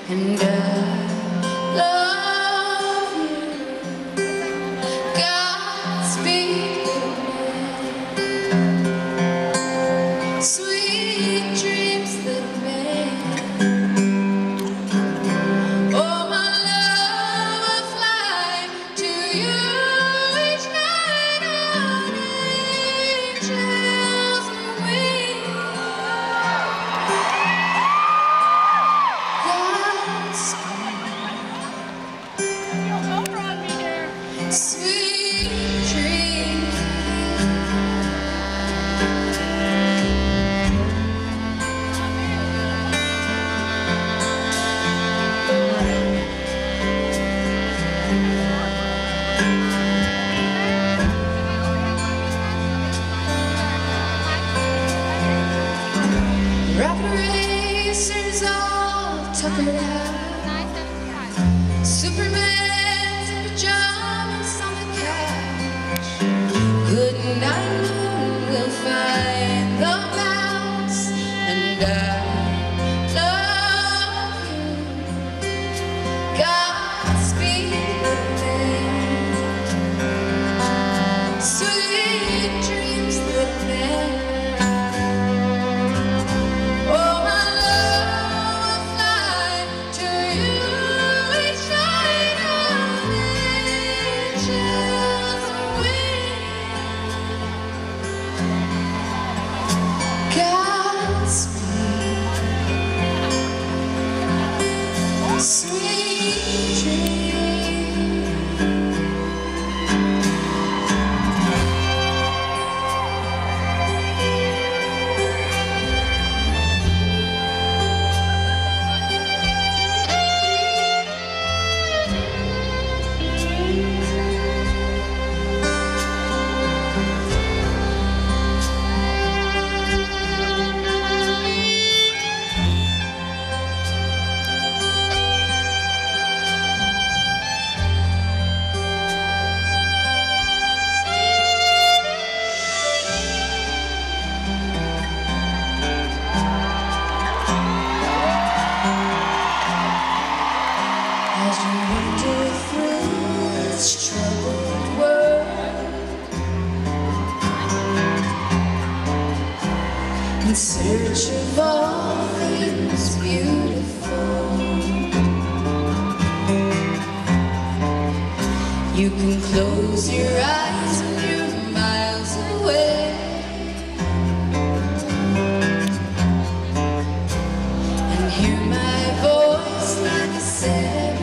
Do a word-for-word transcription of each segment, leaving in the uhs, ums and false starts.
and I love you. Godspeed, sweet dreams that made. Oh, my love will fly to you each night on angels' wings. Godspeed, sweet dreams. Rocket racers all tuckered out. Superman's in pajamas on the couch. Good night moon will find the mouse, and I love you. Godspeed, sweet dreams that mend. Sweet dreams. As you wander through this troubled world, in search of all things beautiful, you can close your eyes and you're miles away, and hear my voice like a serenade.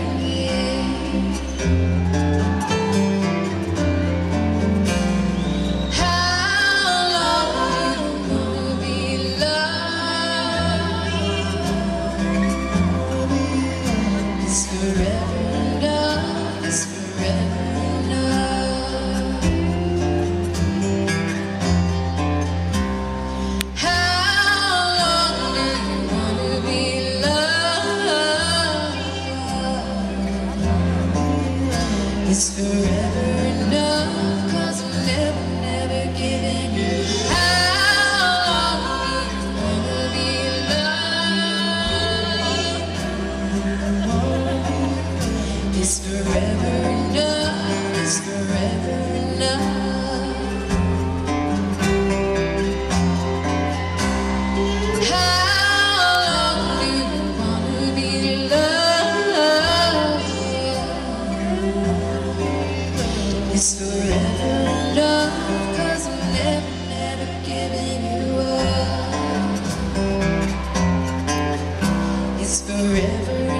It's forever enough, 'cause I'm never, never giving you. How long do you wanna be loved? It's forever enough, it's forever enough. How long do you wanna be loved? It's forever enough, 'cause I'm never, never giving you up. It's forever